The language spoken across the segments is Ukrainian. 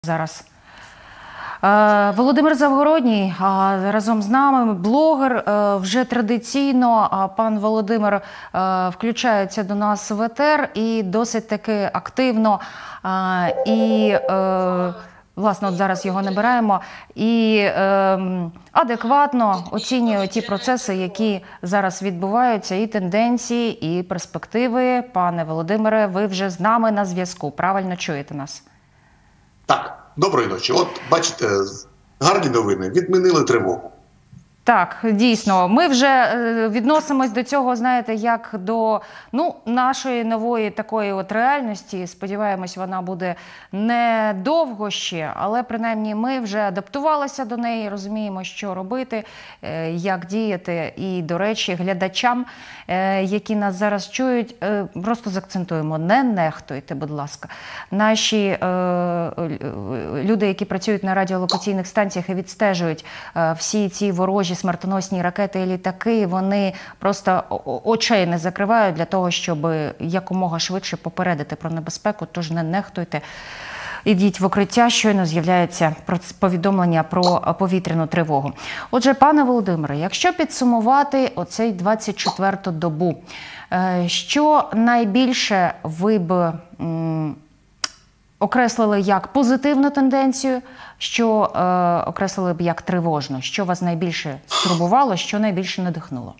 Зараз Володимир Завгородній разом з нами, блогер. Вже традиційно пан Володимир включається до нас в етер і досить таки активно і, власне, от зараз його набираємо, і адекватно оцінює ті процеси, які зараз відбуваються, і тенденції, і перспективи. Пане Володимире, ви вже з нами на зв'язку, правильно чуєте нас? Так, доброї ночі. От, бачите, гарні новини. Відмінили тривогу. Так, дійсно. Ми вже відносимось до цього, знаєте, як до нашої нової такої от реальності. Сподіваємось, вона буде недовго ще, але принаймні ми вже адаптувалися до неї, розуміємо, що робити, як діяти. І, до речі, глядачам, які нас зараз чують, просто заакцентуємо, не нехтуйте, будь ласка. Наші люди, які працюють на радіолокаційних станціях і відстежують всі ці ворожі смертоносні ракети і літаки, вони просто очей не закривають для того, щоб якомога швидше попередити про небезпеку, тож не нехтуйте. Ідіть в укриття, щойно з'являється повідомлення про повітряну тривогу. Отже, пане Володимире, якщо підсумувати оцей 24-ту добу, що найбільше ви б окреслили як позитивну тенденцію, що окреслили б як тривожну? Що вас найбільше стурбувало, що найбільше надихнуло?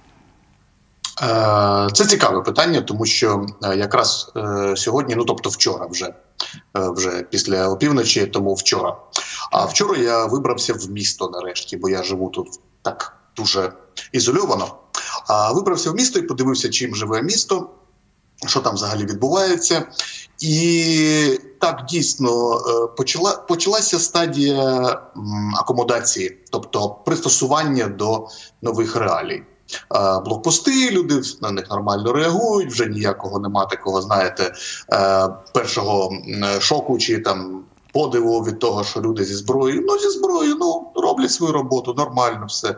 Це цікаве питання, тому що якраз сьогодні, тобто вчора вже після опівночі, тому вчора. А вчора я вибрався в місто нарешті, бо я живу тут так дуже ізольовано. Вибрався в місто і подивився, чим живе місто, що там взагалі відбувається. І так, дійсно, почалася стадія акомодації, тобто пристосування до нових реалій. Блокпости, люди на них нормально реагують, вже ніякого нема такого, знаєте, першого шоку чи там подиву від того, що люди зі зброєю. Зі зброєю, роблять свою роботу, нормально все.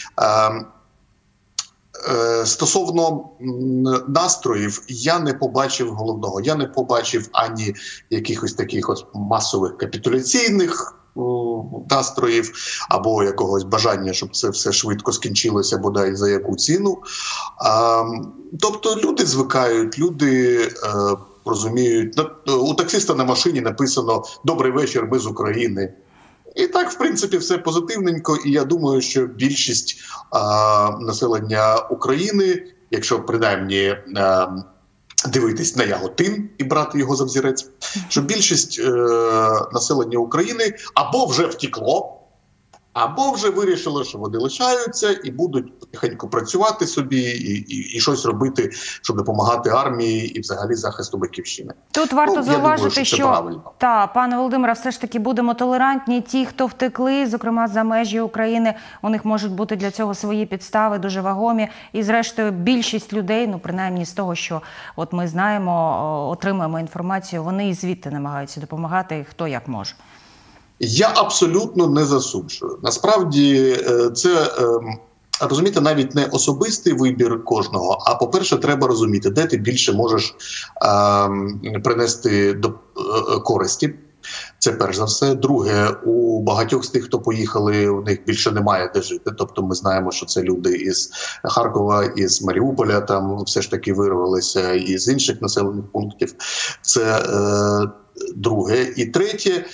Стосовно настроїв, я не побачив головного. Я не побачив ані якихось таких от масових капітуляційних настроїв, або якогось бажання, щоб це все швидко скінчилося, бодай за яку ціну. Тобто люди звикають, люди розуміють. У таксиста на машині написано «Добрий вечір, ми з України». І так, в принципі, все позитивненько, і я думаю, що більшість населення України, якщо принаймні дивитись на Яготин і брати його за взірець, що більшість населення України або вже втекло, або вже вирішило, що вони лишаються і будуть потихеньку працювати собі і щось робити, щоб допомагати армії і взагалі захисту батьківщини. Тут варто зауважити, що пане Володимире, все ж таки будемо толерантні. Ті, хто втекли, зокрема за межі України, у них можуть бути для цього свої підстави, дуже вагомі. І зрештою більшість людей, принаймні з того, що от ми знаємо, отримуємо інформацію, вони і звідти намагаються допомагати, хто як може. Я абсолютно не засуджую. Насправді це, розумієте, навіть не особистий вибір кожного, а, по-перше, треба розуміти, де ти більше можеш принести до користі. Це перш за все. Друге, у багатьох з тих, хто поїхали, у них більше немає де жити. Тобто ми знаємо, що це люди із Харкова, із Маріуполя, там все ж таки вирвалися, і з інших населених пунктів. Це друге. І третє,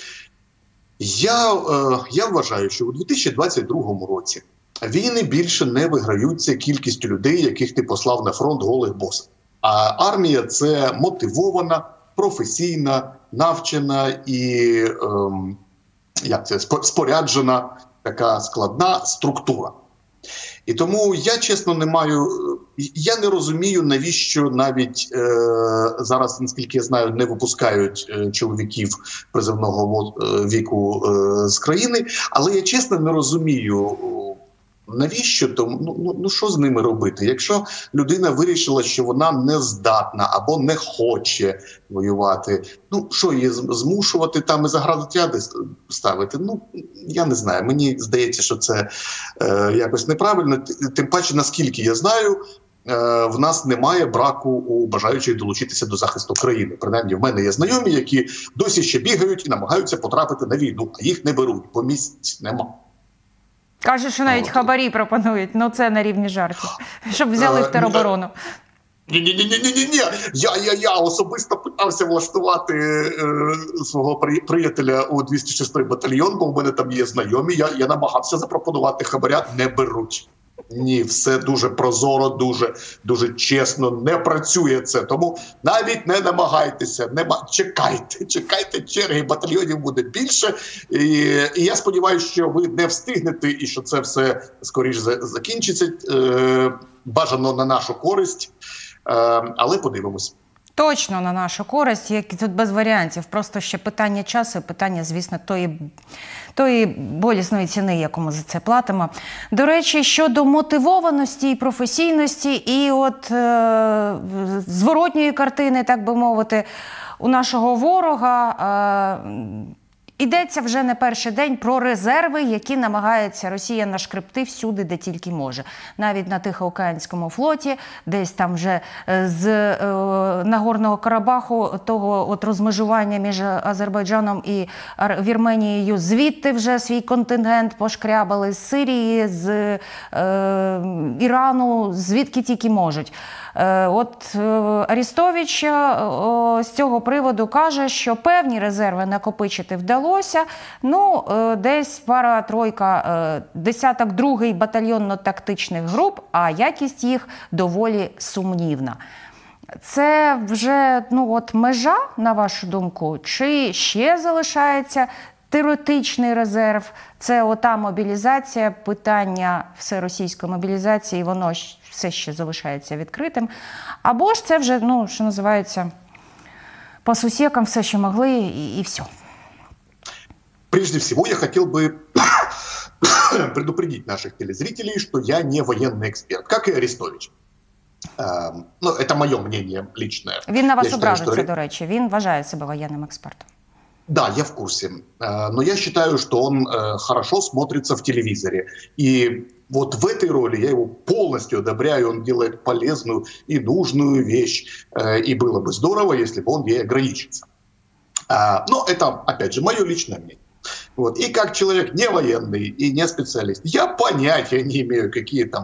я вважаю, що у 2022 році війни більше не виграються кількістю людей, яких ти послав на фронт голих босих. А армія – це мотивована, професійна, навчена і споряджена така складна структура. І тому я, чесно, я не розумію, навіщо навіть зараз, наскільки я знаю, не випускають чоловіків призовного віку з країни, але я, чесно, не розумію, навіщо, що з ними робити? Якщо людина вирішила, що вона не здатна або не хоче воювати, що її змушувати там і заградотряди ставити? Я не знаю. Мені здається, що це якось неправильно. Тим паче, наскільки я знаю, в нас немає браку у бажаючих долучитися до захисту країни. Принаймні, в мене є знайомі, які досі ще бігають і намагаються потрапити на війну, а їх не беруть, бо місць нема. Кажуть, що навіть хабарі пропонують, ну це на рівні жартів, щоб взяли в тероборону. Ні. Я особисто питався влаштувати свого приятеля у 206-й батальйон, бо в мене там є знайомі. Я намагався запропонувати хабаря, не беруть. Ні, все дуже прозоро, дуже чесно, не працює це. Тому навіть не намагайтеся, чекайте черги, батальйонів буде більше. І я сподіваюся, що ви не встигнете і що це все скоріше закінчиться, бажано на нашу користь, але подивимось. Точно на нашу користь, як тут без варіантів. Просто ще питання часу і питання, звісно, тої болісної ціни, яку ми за це платимо. До речі, щодо мотивованості і професійності, і от зворотньої картини, так би мовити, у нашого ворога йдеться вже не перший день про резерви, які намагається Росія нашкребти всюди, де тільки може. Навіть на Тихоокеанському флоті, десь там вже з Нагорного Карабаху, того от розмежування між Азербайджаном і Вірменією, звідти вже свій контингент пошкрябали, з Сирії, з Ірану, звідки тільки можуть. От Арестович з цього приводу каже, що певні резерви накопичити вдалося. Ну, десь пара-тройка, десяток другий батальйонно-тактичних груп, а якість їх доволі сумнівна. Це вже межа, на вашу думку? Чи ще залишається теоретичний резерв? Це ота мобілізація, питання всеросійської мобілізації, воно все ще залишається відкритим. Або ж це вже, що називається, по сусекам все, що могли, і все. Прежде всего, я хотел бы предупредить наших телезрителей, что я не военный эксперт, как и Арестович. Это мое мнение личное. Він на вас ображиться, до речі. Він вважає себе воєнним експертом. Да, я в курсе. Но я считаю, что он хорошо смотрится в телевизоре. И вот в этой роли я его полностью одобряю. Он делает полезную и нужную вещь. И было бы здорово, если бы он ей ограничился. Но это, опять же, мое личное мнение. Вот. И как человек не военный и не специалист, я понятия не имею, какие там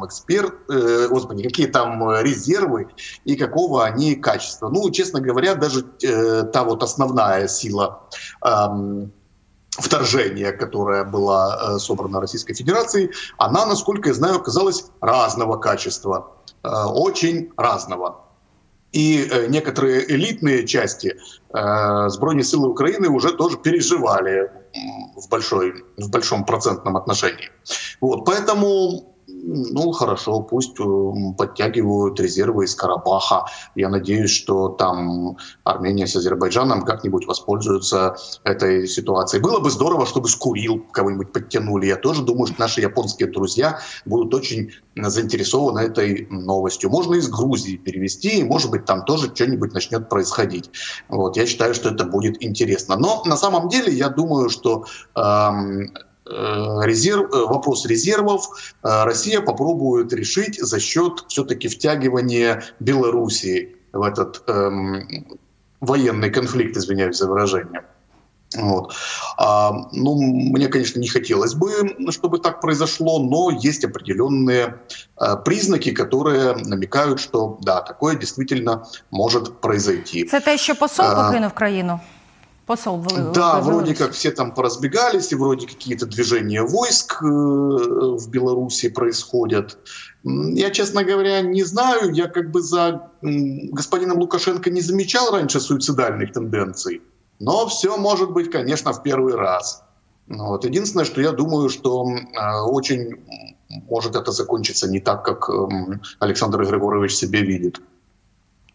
какие там резервы и какого они качества. Честно говоря, даже та вот основная сила вторжения, которая была собрана Российской Федерацией, она, насколько я знаю, оказалась разного качества, очень разного. И некоторые элитные части Збройні силы Украины уже тоже переживали в большом процентном отношении. Вот, поэтому, хорошо, пусть подтягивают резервы из Карабаха. Я надеюсь, что там Армения с Азербайджаном как-нибудь воспользуются этой ситуацией. Было бы здорово, чтобы с Курил кого-нибудь подтянули. Я тоже думаю, что наши японские друзья будут очень заинтересованы этой новостью. Можно из Грузии перевести, и, может быть, там тоже что-нибудь начнет происходить. Вот, я считаю, что это будет интересно. Но на самом деле я думаю, что вопрос резервов Россия попробует решить за счет все-таки втягивания Белоруссии в этот военный конфликт, извиняюсь за выражение. Вот. Мне, конечно, не хотелось бы, чтобы так произошло, но есть определенные признаки, которые намекают, что да, такое действительно может произойти. Це те, що посол покинув країну? Да, вроде как все там поразбегались, и вроде какие-то движения войск в Беларуси происходят. Я, честно говоря, не знаю, я за господином Лукашенко не замечал раньше суицидальных тенденций, но все может быть, конечно, в первый раз. Вот. Единственное, что я думаю, что очень может это закончиться не так, как Александр Григорович себе видит.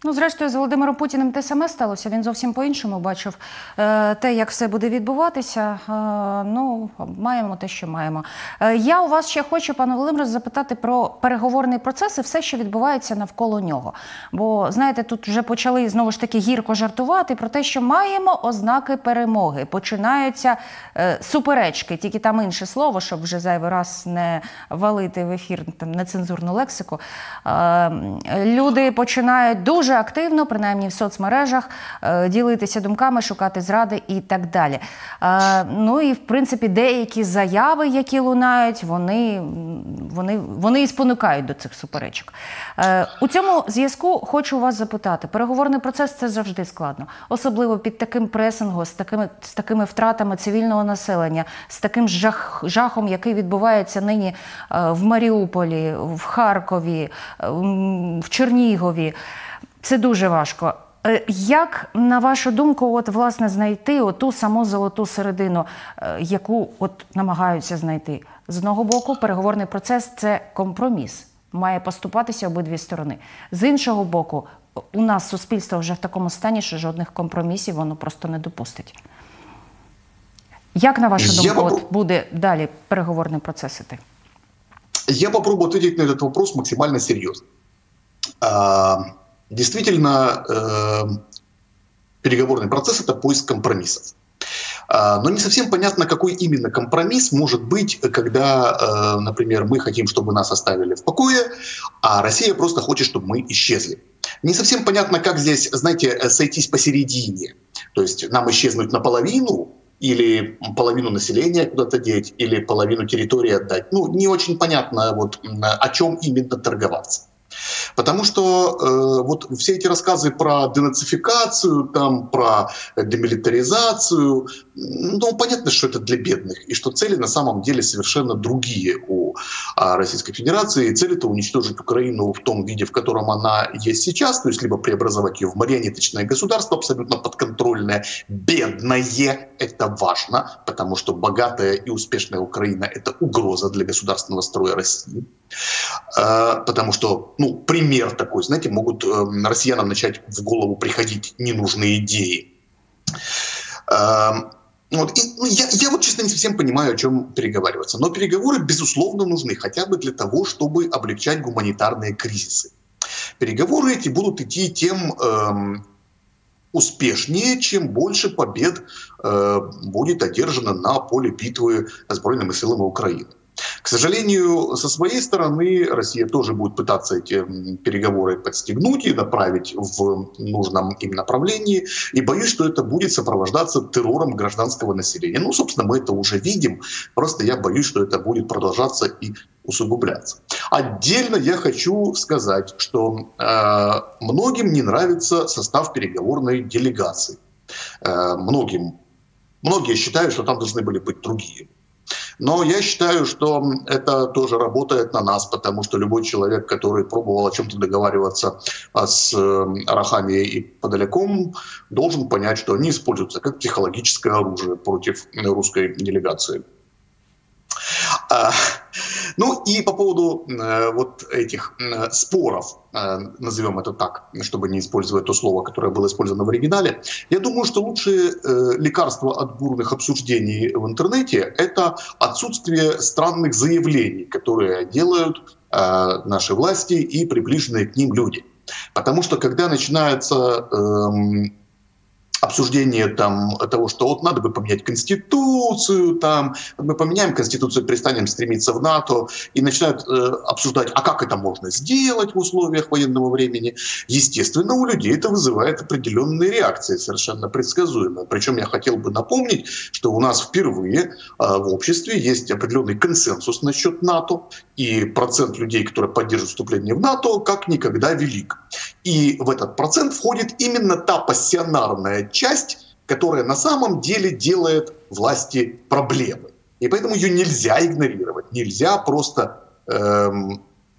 Ну, зрештою, з Володимиром Путіним те саме сталося. Він зовсім по-іншому бачив те, як все буде відбуватися. Ну, маємо те, що маємо. Я у вас ще хочу, пане Володимире, запитати про переговорний процес і все, що відбувається навколо нього. Бо, знаєте, тут вже почали, знову ж таки, гірко жартувати про те, що маємо ознаки перемоги. Починаються суперечки, тільки там інше слово, щоб вже зайвий раз не валити в ефір там нецензурну лексику. Люди починають дуже активно, принаймні в соцмережах, ділитися думками, шукати зради і так далі. Ну і, в принципі, деякі заяви, які лунають, вони і спонукають до цих суперечок. У цьому зв'язку хочу вас запитати. Переговорний процес – це завжди складно. Особливо під таким пресингом, з такими втратами цивільного населення, з таким жахом, який відбувається нині в Маріуполі, в Харкові, в Чернігові. Це дуже важко. Як, на вашу думку, от, власне, знайти оту саму золоту середину, яку от намагаються знайти? З одного боку, переговорний процес – це компроміс. Має поступатися обидві сторони. З іншого боку, у нас суспільство вже в такому стані, що жодних компромісів воно просто не допустить. Як, на вашу думку, от, буде далі переговорний процес іти? Я попробую ответить на этот вопрос максимально серьезно. Действительно, переговорный процесс – это поиск компромиссов. Но не совсем понятно, какой именно компромисс может быть, когда, например, мы хотим, чтобы нас оставили в покое, а Россия просто хочет, чтобы мы исчезли. Не совсем понятно, как здесь, знаете, сойтись посередине. То есть нам исчезнуть наполовину, или половину населения куда-то деть, или половину территории отдать. Ну, не очень понятно, вот, о чем именно торговаться. Потому что вот все эти рассказы про денацификацию, там, про демилитаризацию, ну, понятно, что это для бедных, и что цели на самом деле совершенно другие у Российской Федерации. Цель — это уничтожить Украину в том виде, в котором она есть сейчас, то есть либо преобразовать ее в марионеточное государство, абсолютно подконтрольное, бедное, это важно, потому что богатая и успешная Украина — это угроза для государственного строя России. Потому что, ну, пример такой, знаете, могут россиянам начать в голову приходить ненужные идеи. Вот. И, ну, я вот, честно, не совсем понимаю, о чем переговариваться. Но переговоры, безусловно, нужны, хотя бы для того, чтобы облегчать гуманитарные кризисы. Переговоры эти будут идти тем успешнее, чем больше побед будет одержано на поле битвы Збройными силами Украины. К сожалению, со своей стороны Россия тоже будет пытаться эти переговоры подстегнуть и направить в нужном им направлении. И боюсь, что это будет сопровождаться террором гражданского населения. Ну, собственно, мы это уже видим. Просто я боюсь, что это будет продолжаться и усугубляться. Отдельно я хочу сказать, что многим не нравится состав переговорной делегации. Многие считают, что там должны были быть другие. Но я считаю, что это тоже работает на нас, потому что любой человек, который пробовал о чем-то договариваться с Арахамией и Подоляком, должен понять, что они используются как психологическое оружие против русской делегации. Ну и по поводу вот этих споров, назовем это так, чтобы не использовать то слово, которое было использовано в оригинале, я думаю, что лучшее лекарство от бурных обсуждений в интернете — это отсутствие странных заявлений, которые делают наши власти и приближенные к ним люди. Потому что когда начинается обсуждение там того, что вот надо бы поменять Конституцию, там, мы поменяем Конституцию, перестанем стремиться в НАТО, и начинают обсуждать, а как это можно сделать в условиях военного времени. Естественно, у людей это вызывает определенные реакции, совершенно предсказуемые. Причем я хотел бы напомнить, что у нас впервые в обществе есть определенный консенсус насчет НАТО, и процент людей, которые поддерживают вступление в НАТО, как никогда велик. И в этот процент входит именно та пассионарная часть, которая на самом деле делает власти проблемы. И поэтому ее нельзя игнорировать. Нельзя просто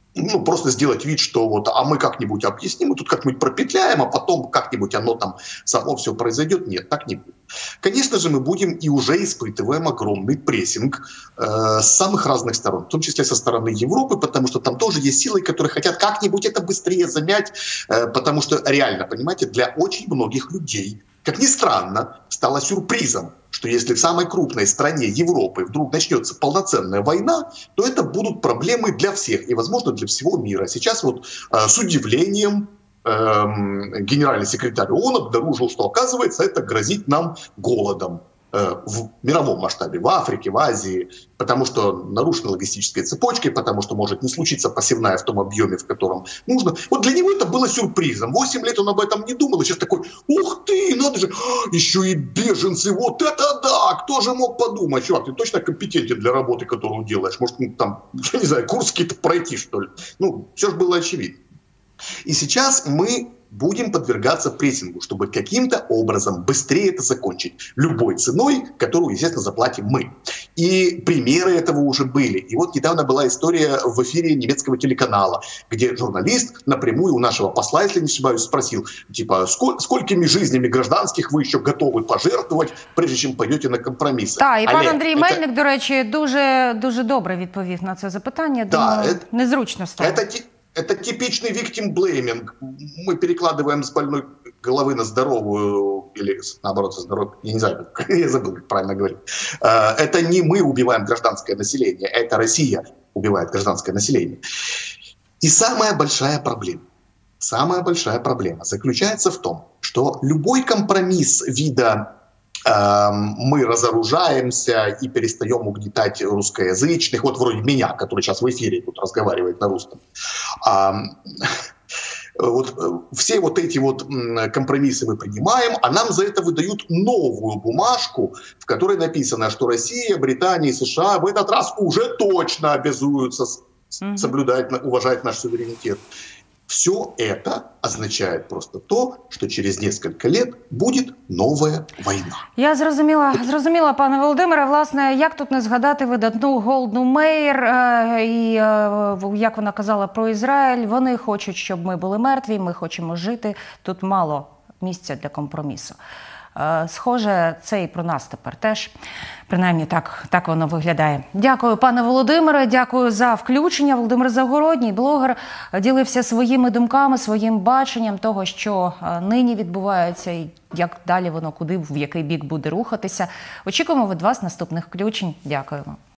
ну, просто сделать вид, что вот, а мы как-нибудь объясним, мы тут как-нибудь пропетляем, а потом как-нибудь оно там само все произойдет. Нет, так не будет. Конечно же, мы будем и уже испытываем огромный прессинг с самых разных сторон, в том числе со стороны Европы, потому что там тоже есть силы, которые хотят как-нибудь это быстрее замять, потому что реально, понимаете, для очень многих людей, как ни странно, стало сюрпризом, что если в самой крупной стране Европы вдруг начнется полноценная война, то это будут проблемы для всех и, возможно, для всего мира. Сейчас вот с удивлением генеральный секретарь ООН обнаружил, что, оказывается, это грозит нам голодом в мировом масштабе, в Африке, в Азии, потому что нарушены логистические цепочки, потому что может не случиться посевная в том объеме, в котором нужно. Вот для него это было сюрпризом. 8 лет он об этом не думал, и сейчас такой: ух ты, надо же, еще и беженцы, вот это да, кто же мог подумать? Чувак, ты точно компетентен для работы, которую делаешь? Может, ну, там, я не знаю, курс какие-то пройти, что ли? Ну, все же было очевидно. И сейчас мы будем подвергаться прессингу, чтобы каким-то образом быстрее это закончить. Любой ценой, которую, естественно, заплатим мы. И примеры этого уже были. И вот недавно была история в эфире немецкого телеканала, где журналист напрямую у нашего посла, если не ошибаюсь, спросил, типа, сколькими жизнями гражданских вы еще готовы пожертвовать, прежде чем пойдете на компромиси? Так, і пан Андрій Мельник, до речі, дуже добре відповів на це запитання. Думаю, незручно стало. Это типичный victim blaming. Мы перекладываем с больной головы на здоровую, или наоборот, со здоровой, я не знаю, я забыл, как правильно говорить. Это не мы убиваем гражданское население, это Россия убивает гражданское население. И самая большая проблема заключается в том, что любой компромисс вида мы разоружаемся и перестаем угнетать русскоязычных, вот вроде меня, который сейчас в эфире тут разговаривает на русском. Вот все вот эти вот компромиссы мы принимаем, а нам за это выдают новую бумажку, в которой написано, что Россия, Британия и США в этот раз уже точно обязуются соблюдать, уважать наш суверенитет. Все это означает просто то, что через несколько лет будет новая війна. Я зрозуміла, пане Володимире. Власне, як тут не згадати видатну Голду Меїр і як вона казала про Ізраїль. Вони хочуть, щоб ми були мертві, ми хочемо жити. Тут мало місця для компромісу. Схоже, це і про нас тепер теж. Принаймні, так воно виглядає. Дякую, пане Володимире, дякую за включення. Володимир Завгородній, блогер, ділився своїми думками, своїм баченням того, що нині відбувається і як далі воно, куди, в який бік буде рухатися. Очікуємо від вас наступних включень. Дякуємо.